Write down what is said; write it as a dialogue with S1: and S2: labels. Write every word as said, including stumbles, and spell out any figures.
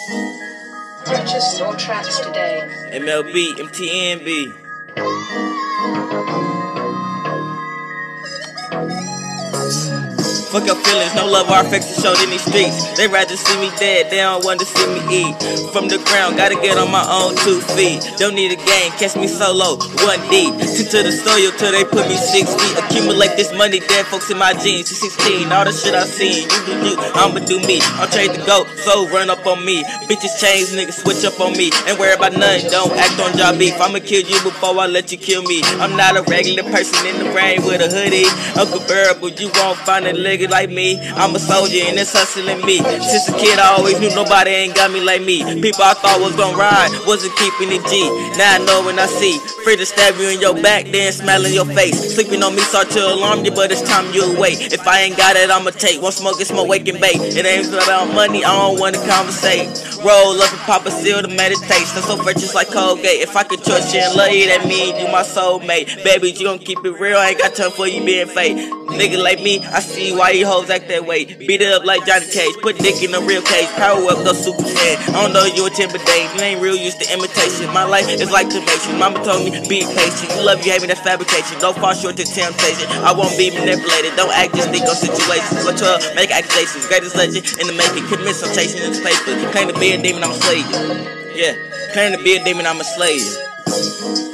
S1: Purchase your tracks today.
S2: M L B M T N B. Fuck your feelings, no love or affection showed in these streets. They rather see me dead, they don't want to see me eat. From the ground, gotta get on my own two feet. Don't need a game, catch me solo, one deep. Tip to the soil till they put me six feet. Accumulate this money, dead folks in my jeans. To sixteen, all the shit I seen. You do you, I'ma do me. I'm trained to go, so run up on me. Bitches change, niggas switch up on me. Ain't worry about nothing, don't act on job beef. I'ma kill you before I let you kill me. I'm not a regular person in the rain with a hoodie. Uncle Bearable, you won't find a nigga like me. I'm a soldier and it's hustling me. Since a kid I always knew nobody ain't got me like me. People I thought was gonna ride wasn't keeping it G. Now I know when I see. Free to stab you in your back, then smile in your face. Sleeping on me start to alarm you, but it's time you awake. If I ain't got it, I'ma take one smoke, it's my waking bait. It ain't about money, I don't wanna conversate. Roll up and pop a seal to meditate. I'm so fresh just like Colgate. If I could trust you and love you, that mean you my soulmate. Baby, you gon' keep it real, I ain't got time for you being fake. Nigga like me, I see why you hoes act that way. Beat it up like Johnny Cage, put dick in a real cage. Power up, go super saiyan. I don't know you intimidating, you ain't real used to imitation. My life is like temptation, mama told me be patient. You love you having that fabrication, don't fall short to temptation. I won't be manipulated, don't act just think on situations. Go twelve, make accusations, greatest legend in the making. Commit some chasing in this paper. Claim to be a demon, I'ma slay you. Yeah, claim to be a demon, I'ma slay you.